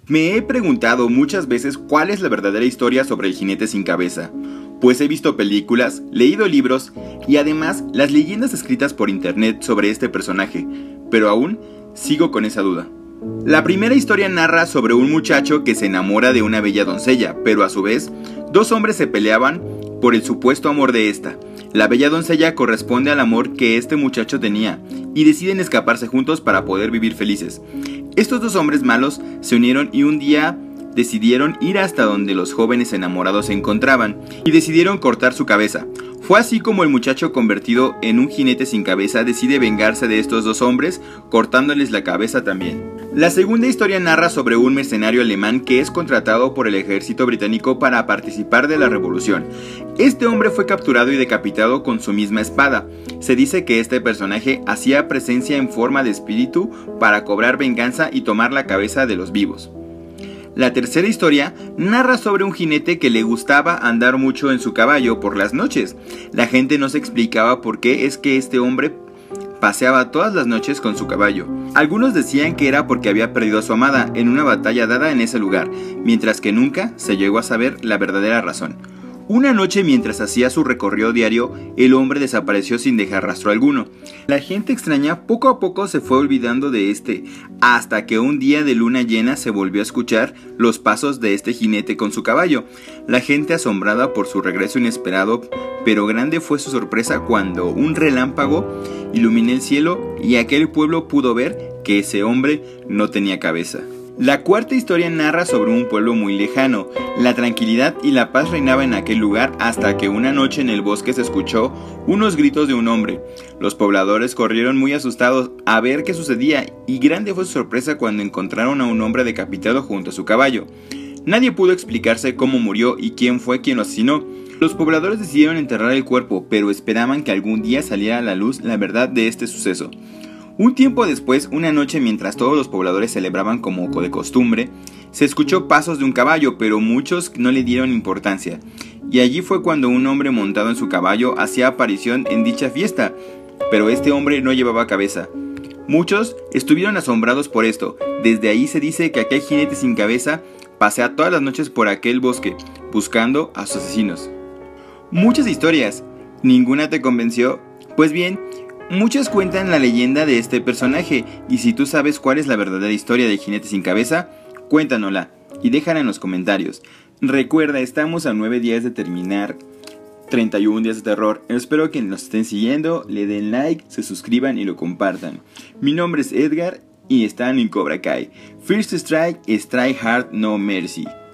Me he preguntado muchas veces cuál es la verdadera historia sobre el jinete sin cabeza, pues he visto películas, leído libros y además las leyendas escritas por internet sobre este personaje, pero aún sigo con esa duda. La primera historia narra sobre un muchacho que se enamora de una bella doncella, pero a su vez, dos hombres se peleaban por el supuesto amor de esta. La bella doncella corresponde al amor que este muchacho tenía y deciden escaparse juntos para poder vivir felices. Estos dos hombres malos se unieron y un día decidieron ir hasta donde los jóvenes enamorados se encontraban y decidieron cortar su cabeza. Fue así como el muchacho convertido en un jinete sin cabeza decide vengarse de estos dos hombres, cortándoles la cabeza también. La segunda historia narra sobre un mercenario alemán que es contratado por el ejército británico para participar de la revolución. Este hombre fue capturado y decapitado con su misma espada. Se dice que este personaje hacía presencia en forma de espíritu para cobrar venganza y tomar la cabeza de los vivos. La tercera historia narra sobre un jinete que le gustaba andar mucho en su caballo por las noches. La gente no se explicaba por qué es que este hombre paseaba todas las noches con su caballo. Algunos decían que era porque había perdido a su amada en una batalla dada en ese lugar, mientras que nunca se llegó a saber la verdadera razón. Una noche, mientras hacía su recorrido diario, el hombre desapareció sin dejar rastro alguno. La gente extraña poco a poco se fue olvidando de hasta que un día de luna llena se volvió a escuchar los pasos de este jinete con su caballo. La gente asombrada por su regreso inesperado, pero grande fue su sorpresa cuando un relámpago iluminó el cielo y aquel pueblo pudo ver que ese hombre no tenía cabeza. La cuarta historia narra sobre un pueblo muy lejano. La tranquilidad y la paz reinaba en aquel lugar hasta que una noche en el bosque se escuchó unos gritos de un hombre. Los pobladores corrieron muy asustados a ver qué sucedía y grande fue su sorpresa cuando encontraron a un hombre decapitado junto a su caballo. Nadie pudo explicarse cómo murió y quién fue quien lo asesinó. Los pobladores decidieron enterrar el cuerpo, pero esperaban que algún día saliera a la luz la verdad de este suceso. Un tiempo después, una noche mientras todos los pobladores celebraban como de costumbre, se escuchó pasos de un caballo, pero muchos no le dieron importancia. Y allí fue cuando un hombre montado en su caballo hacía aparición en dicha fiesta, pero este hombre no llevaba cabeza. Muchos estuvieron asombrados por esto. Desde ahí se dice que aquel jinete sin cabeza pasea todas las noches por aquel bosque, buscando a sus asesinos. Muchas historias, ¿ninguna te convenció? Pues bien, muchos cuentan la leyenda de este personaje, y si tú sabes cuál es la verdadera historia del jinete sin cabeza, cuéntanosla y déjala en los comentarios. Recuerda, estamos a 9 días de terminar 31 días de terror. Espero que nos estén siguiendo, le den like, se suscriban y lo compartan. Mi nombre es Edgar y están en Cobra Kai. First Strike, Strike Hard, No Mercy.